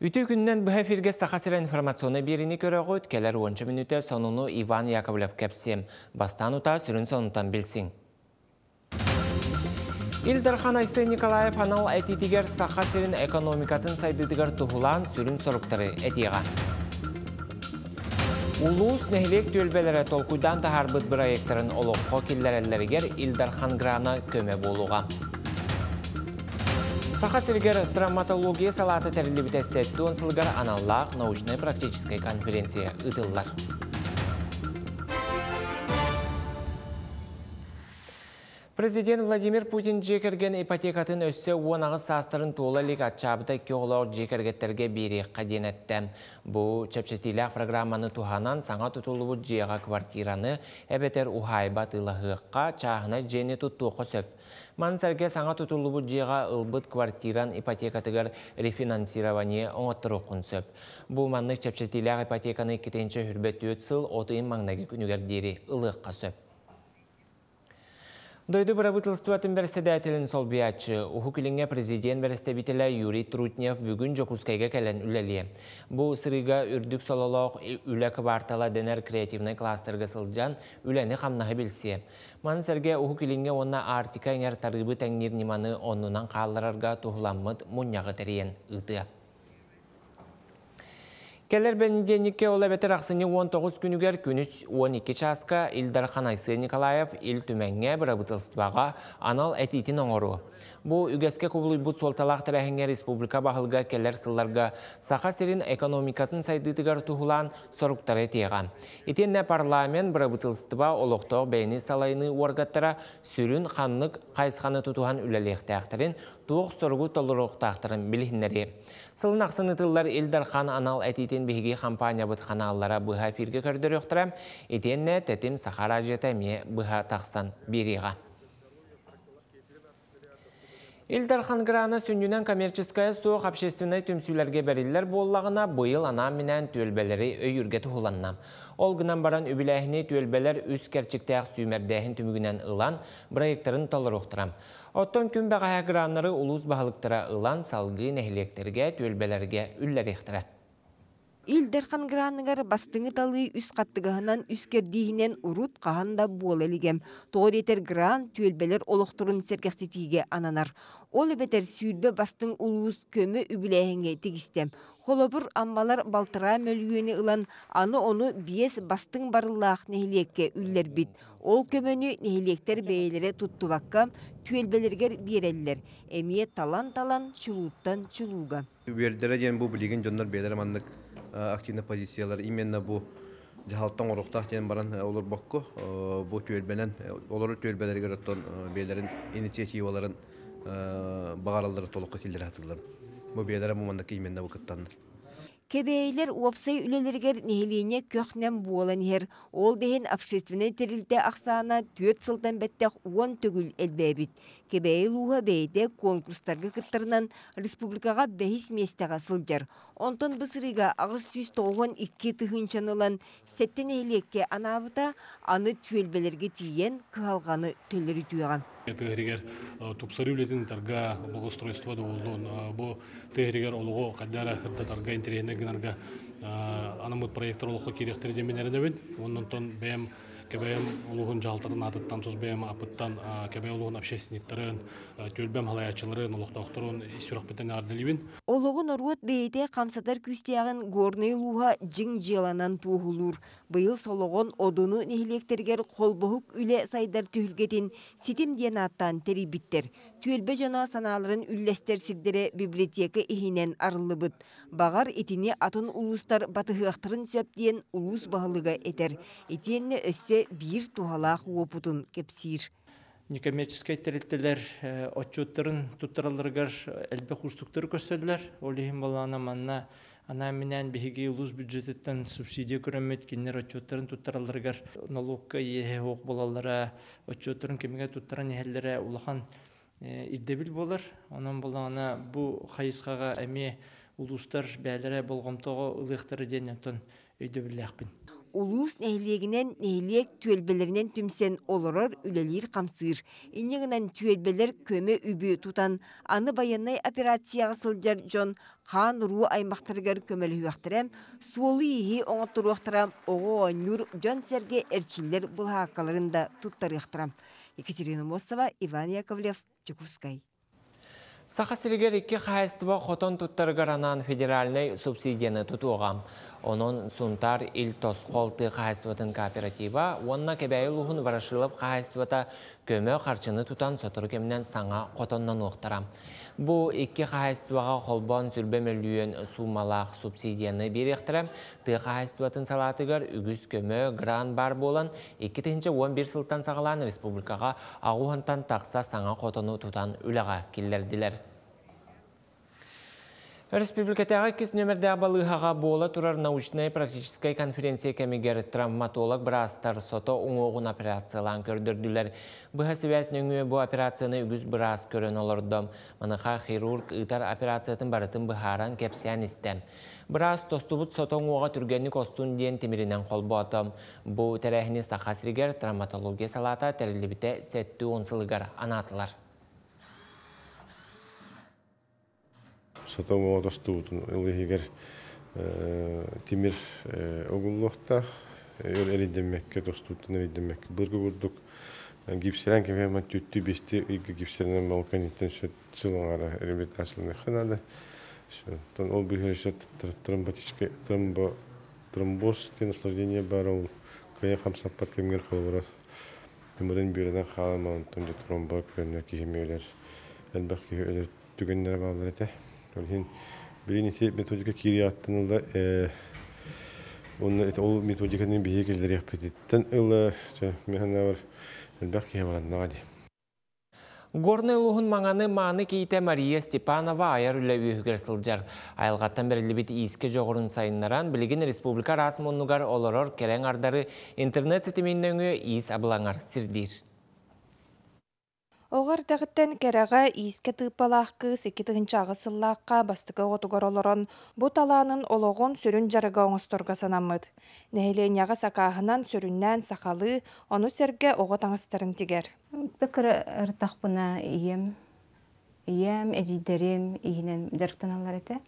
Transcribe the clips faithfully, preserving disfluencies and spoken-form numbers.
Үті күннен бұға фирге сақасыра информационы беріні көрі ғойт, келер оныншы минуты сонуну Иван Яковлев кәпсем. Бастан ұта сүрін сонутан білсің. Илдархан Айсы Николаев анал әтетігер сақасырын экономикатын сайдыдығар тұғылан сүрін сұрықтары әтеға. Улус нәхілек төлбелері толкудан тахарбыт проекторын олыққа келлерелерігер Илдархан Грана көме болуға. Сақасыргер травматология салаты тәрілі бітәсетті онсылғар аналлақ научно-практической конференция ұтылылар. Президент Владимир Путин жекерген ипотекатын өссі оңағы састырын толы лек атчабыда кеғылар жекергеттерге бері қаден әтті. Бұл чәпшетілік программаны туғанан саңа тұтылуы жеға квартираны әбетер ұхайбат ұлығыққа чағына жені тұттуқы сөп. Мансарге саңа тұтылуы жеға ұлбыт квартиран ипотекатығыр рефинансирование оңыттыру құн сөп. Бұл манлық чәпшетілік ипотеканы кетенші хүрбет өт сыл отыын маңнағы күнігердері ұлыққа сөп. Дойду правительствотын бәрседәтелін сол биячы. Уху кіліңе президент бәрістебітілі Юрий Трутнев бүгін жокускайға кәлін үләлі. Бұл сырыға үрдік сололық үлі квартала денер креативный кластерға сылжан үләні қамнағы білсе. Мансерге уху кіліңе онна артика еңер тарғыбы тәңнер неманы онынан қалларарға тұғыламмыд мұняғы тәрейен ұты. Келер бәнеденікке ола бәтір ақсыны он тоғыз күнігер күніс он екі часқа Илдархан Айсы Николаев ил түмәңе бірабытылыстыбаға анал әтейтін оңыру. Бұл үгәске көбілі бұд солталақ тәрәхіңе республика бағылға келер сылларға сақа серін экономикатын сайдытығар тұғылан сұрықтары теға. Етенне парламент бірабытылыстыба олықтық бәйіні салайыны орғаттара сүрін қанлық қайсқаны тұтуған үләлектәқтірін туық сұрғы толырықтақтырын білігінері. Сылын ақсыны тыллар Илдархан анал әтейтін беге компания бұд қаналлара бұға фирге көрдір өқтірім, етенне тәтім сақара жетәме бұға тақсан береға. Илдархан Грана сүннінен коммерческая соқ общественной түмсүлерге бәрілер боллағына бұйыл анам менен төлбелері өйірге тұғыланна. Ол гынан баран үбіләхіне төлбелер үз кәрчіктәқ сүймердәхін түмігінен ұлан проекторын талыр оқтырам. Оттон күн бәғая гранлары улус бағылықтыра ұлан салғы нәхілектерге төлбелерге үллер ектірі. Илдархан Граныгар бастыңы талы үс қаттығынан үскердейінен ұрут қағанда бол әлігем. Тоғыр етер гран төлбелер олықтырын сәркәстетіге ананар. Ол әбетер сүйірбе бастың ұлуыз көмі үбіләйінге тегістем. Холобыр аммалар балтыра мөлгені ұлан аны оны биес бастың барылақ нәхілекке үллер бит. Ол көміні нәхілектер бәйелері тұттываққа төлбелергер берелілер. Әмие талан-талан чулуттан чулуға. Бердерден бұл білеген жондар бәйлер активный позициялар именно бу жахалттан орукта тен баран олор бокко бу төлбенен олор төлбелерге оттон бейлерин инициативаларын багаралдары толукка келдире атылар. Бу бейлер мумандакы именно бу кыттандар. Кебейлер уапсай үлелергер нехилине көхнен буолан хер. Ол дehen общественный терилте ақсана төрт сылдан бәттәқ он төгіл әлбәбіт. Кебейл уға бәйде конкурстарға кыттарынан республикаға бәхис местеға сылжар. Онтон бұсырыға ағыз жүз тоғын икки тұхынчанылан сәттен әйлекке анабыта аны түелбелерге тиен кығалғаны төлері түйған. Тегерегер тупсары үлетін тарга благоустройство да болдун. Бу тегерегер олуго каддара хырда тарга интерегенде генарга анамыт проекттер олуго керектер деменеринебин. Оннон бэм кебэм олугун жалтарын атыттан сус бэм апыттан кебэ олугун общественниктарын төлбэм халаячыларын олугтоктурун исүрак бетен арделибин. Олугун оруот бейде камсатар күстягын горный луга жиң желанан туухулур. Быйыл сологон одуну нехилектергер колбохук үле сайдар түхүлгетин ситим диен аттан терибиттер. Түөлбе жана саналарын үллестер сирдере библиотека ихинен арылыбыт. Багар итини атын улустар батыхыактырын сөп диен улус баһылыга этер. Итиенне өссө бир тухалах опутун кепсир. Некоммерческий территориялар отчеттарын туттараларгар элбе курстуктар көстөдүлөр. Ол ихин балана манна ана менен биһиги улус бюджеттен субсидия көрөмөт кинер отчеттарын туттараларгар налогка ие хок болалара отчеттарын кемге туттаран эхеллере улахан ирдебил болар. Онон балана бу хайыскага эми улустар бәлере болгомтого ылыктары денетон өйдөбүлөкпүн. улус нәһилегинен нәһилек түелбелеринен түмсен олорор үлелир камсыр. Иннегинен түелбелер көмө үбү тутан аны баяннай операцияга сылжар жон хан руу аймактаргар көмөлүяктырам, суолу ихи оңоттуруактырам, ого онюр жон серге эрчиллер булхаккаларында туттарыяктырам. Екатерина Мосова, Иван Яковлев, Чекускай. Сақасыргер екі қайыстыва қотон тұттарғар анан федеральный субсидияны тұтуғам. Onun сунтар ил тосқолты қайыстыватын кооператива, онна кебәйі лұғын варашылып қайыстывата көмі қарчыны тұтан сотыры кемінен саңа қотоннан ұқтарам. Бұл екі қайыстываға қолбан сүрбемелуен сумалақ субсидияны беректірім. Ты қайыстыватын салатығар үгіз көмі гран бар болан, екі тігінші он бір сылтан сағалан республикаға ағуғантан тақса саңа қотоны тұтан үліға келдерділер. Республикатағы кес нөмірді абалығаға бола тұрар научной практической конференция кәмегер травматолог бірастар сото оңоғын операциялан көрдірділер. Бұға сөвәс нөңі бұл операцияны үгіз біраз көрін олырдым. Маныға хирург ұйтар операциятын барытын бұхаран кепсиян істем. Біраз тостубыт сото оңоға түргенік остун ден темірінен қолбы атым. Бұл тәрәхіні сақасыргер травматология салата тәрілібіте сәтті онсылығар анатылар. Сотоң оғастуытын ылығығар темір оғыллықта әрейдемекке, тостуытын әрейдемекке бұрғы көрдік. Гипсерен кемемен түтті бесті үйгі гипсеренен малканеттен сылыңара реабилитациялыны қынады. Ол бұйыршы тромбоз наслаждение бар, ол кая қамсаппат кемгер қалғырас. Тымырын бүйірден қаламауын түнде тромбо көріне кеймейлер. Әлбақ кеймейлер түгенлері бағылар еті. Birinci metodika kiri attığında o metodikanın bir heykelleri yapıditten öyle mehana var elbette hemen nadi. Горный луғын маңаны маны кейте Мария Степанова айар үлі үйігер сылжар. Айылғаттан бәрілі бет иіске жоғырын сайынларан білген республика расмонугар олорор керен ардары интернет сетіменнің иіс абылаңар сірдейр. Оғар тәғіттен кәрәға иіске тыпалаққы секетігінші ағысыллаққа бастықы отығыр олырын бұ таланын олығын сүрін жарыға оңыстырға санамыд. Нәйлен яғы сақағынан сүріннен сақалы, оны сәрге оғы таңыстарын тегер. Пікір ұртақпына ием, ием, әжидерім, иінен жарықтан алар еті.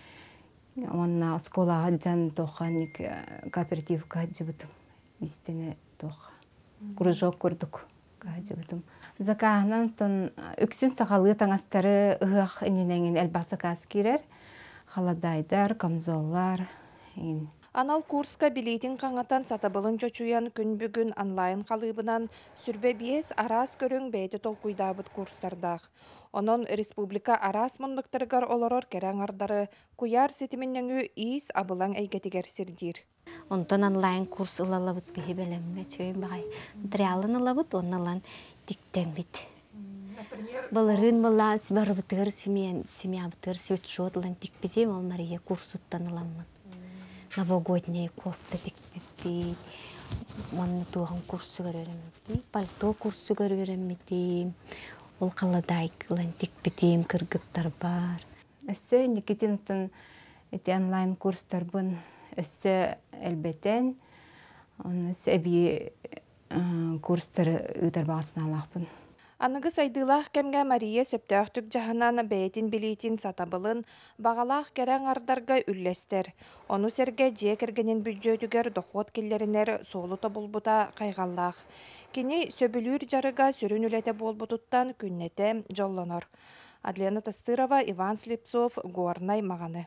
Онна сколаға жан тоқан кооперативка жібітім. Истене тоқа. Кружок көрдік. Закағынан тон үксін сақалы таңастары ұғақ үненеңін әлбасы қас керер, қаладайдар, камзоллар. Анал курска билетин қаңатан сатабылын жочуян күн бүгін онлайн қалыбынан сүрбе биес арас көрің бәйті толкуйдабыт курстардақ. Онон республика арас мұндықтырғар олорор кәрәң ардары куяр сетіменніңі иіс абылан әйгетігер сірдер. Онтон онлайн курс ылалабыт бихи белемде чөйін бағай. Материалын ылабыт, онналан диктен бит. Баларын бала сибарыбытығыр семьябытығыр светшотлан дикпедем, ол Мария курсуттан ыламын. Новогодняя кофта дикпедем, онны туған курсы көрерімді, пальто курсы көрерімді, ол қаладайкылан дикпедем кыргыттар бар. Өссі Никитинтын эти онлайн курстар бұн өссі әлбеттен, өссі әбей курстары ұйдар бағасына алақпын. Анығы сайдылақ кәмге Мария сөптөқтік жағынан бәйтін білейтін сатабылын бағалақ кәрәң ардарға үллестер. Оны сәрге жекергенен бюджетігер доход келлерінер солы табылбыта қайғаллақ. Кені сөбілір жарыға сүрін үләті болбытыттан күннеті жолланыр. Адлена Тастырова, Иван Слепцов, Горнай мағаны.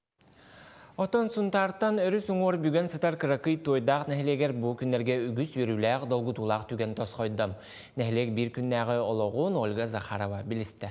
Отон сунтартан өрі суңор бүген сытар кыракый тойдақ нәхілегер бұл күнлерге үгіз өріләғ долғы тулақ түген тосқойдым. Нәхілег бір күннәғі олығын Ольга Захарова білісті.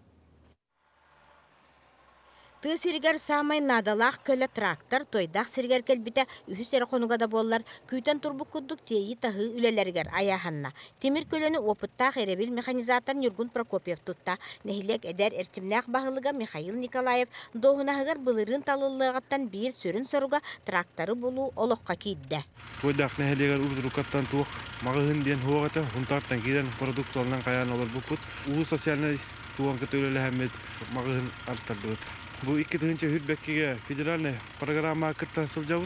Ты сиргер самай надалах көлі трактор, тойдақ сиргер кәлбіті үхі сәрі қонуғада боллар, күйтен турбук күддік тейі тағы үлелергер аяханна. Темір көліні опыттақ әребіл механизатор Нюргун Прокопьев тұтта, нәхілек әдер әртімләқ бағылыға Михаил Николаев доғынағығар бұлырын талылығаттан бір сүрін соруға тракторы болу олыққа кейдді. Тойдақ нәхілегер ұлдырукаттан туық мағығын ден хуағаты, ғынтартан кейден продукт олынан қаян олар бұпыт, ұлы социальный туған көтөлі әмет мағығын арттарды бұд. Бұл екі тігінші хүрбәккеге федеральный программа күтті сылжауыт.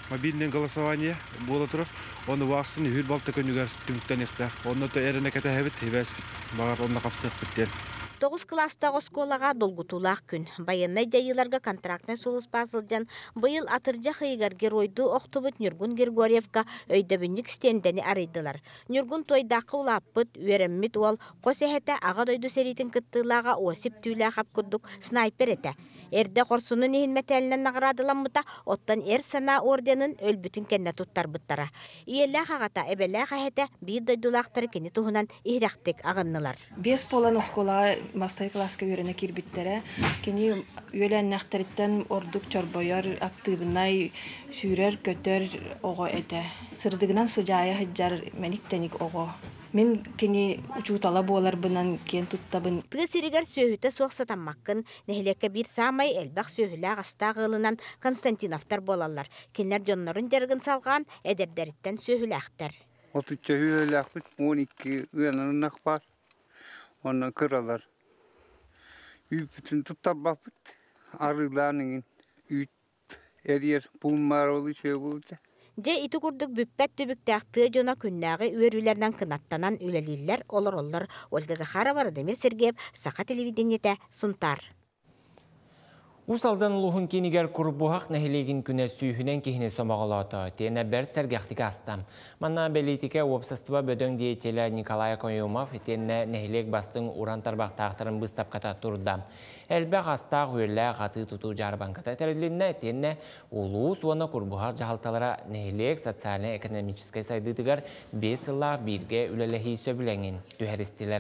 мобильный голосование бола турар. Оны ваксын үһүр балта көнүгөр түмүктен ихтах. Оны то эрене кетебит, хебес бит. Багар онна капсык биттен. Тоғыз класстағы сколаға долгутулақ күн. Байыннай жайыларға контрактны соғыз басылжан, бұйыл атыржа қиығар геройды оқтыбыт Нюргун Григорьевка өйдабінік стендені арайдылар. Нюргун тойдақы улаппыт, үйереммит ол, қос әхеті аға дойды серитін кыттылаға осип түйілі қап күрдік снайпер еті. Әрді қорсуны нехін мәтәлінен нағырадыламыта, оттан әр сана орденін өлбүтін кәнне тұттар бұттара. Иелі қағата әбелі қағеті бейд дойдулақтары кені тұғынан ихрақтек ағыннылар. Бес полан сколаға мастай класска үйрені кербіттері, кені үйелен нәқтарыттен ордық чорбойар активынай сүйрер көтер оғы әті. Сырдығынан сыжайы хыджар мәніктенік оғы. Мен кені учутала болар бұнан кен туттабын. Тығы сиригер сөйіті соқсатаммаққын, нәхілекке бір самай әлбақ сөйілі ағыста ғылынан Константиновтар болалар. Кенлер жонларын жарғын салған әдердеріттен сөйілі ақтар. отuz söyle akbit on iki uyananın akbar. Ondan kırarlar. Bütün tutar bakıp arılarının üt eriyer bulmar olu şey buldu. Je iti kurduk büppet tübüktəxtı jona künnäği üörülerden kınattanan üleliller olur olur. Olga Zakharova, Demir Sergeyev, Saha televideniyete suntar. Usaldan luhun kiniger kurbuhaq nähilegin küne sүйhünен kihine somağılata, tene bert sergahtik astam. Manna belitike obsastva bödön diyeteli Nikolay Koyumov, tene nähileg bastın uran tarbaq tağtırın bыстап kata turda. Elbaq astaq hülle qatı tutu jarban kata terlinne, tene ulus ona kurbuhaq jahaltalara nähileg sotsialne ekonomiskay saydıtıgar beş yılla birge ülelehi söbülengin tüheristiler.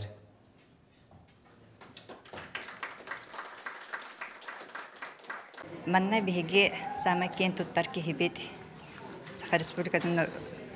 Манна биһиги самакен туттар кихибит Саха Республикатын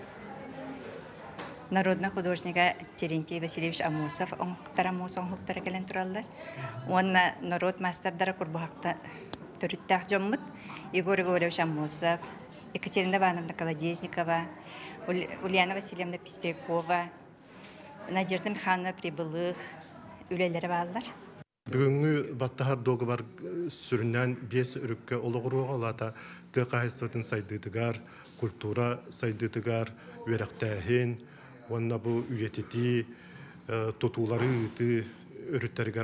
народный художник Терентий Васильевич Амосов оңхуктар Амосов оңхуктар келен тураллар. Онна народ мастердары курбахта төрүттәк жоммут Егор Егорович Амосов, Екатерина Ивановна Колодезникова, Ульяна Васильевна Пестякова, Надежда Михайловна Прибылых үлелері баллар. Бүгінгі баттахар доғы бар сүрінен бес үрікке олығыруға олата тұқайсытын сайдыдығар, культура сайдыдығар, өріқтәхін, онна бұл үйететі, тұтулары үті өріттерігер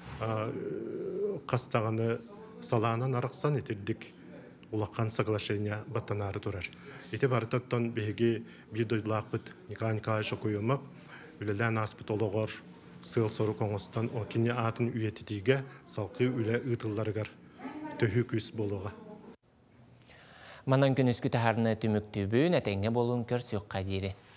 қастағаны саланан арақсан етелдік улаққан соглашения баттанары тұрар. Еті барытаттан бейге бір дойдылақ бұд Николай Николаевич Куйымов, үлелән аспыт олығыр, сыл сору коңыстан окине атын үйететиге салқы үле ытылларыгар төхі күс болуға. Манан күнүскү тахарны түмүктүбүн әтеңге болуын көрсөк қадири.